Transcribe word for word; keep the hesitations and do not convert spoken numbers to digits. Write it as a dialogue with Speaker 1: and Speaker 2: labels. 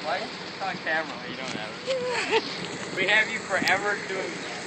Speaker 1: It's on camera. You don't have it. We have you forever doing that.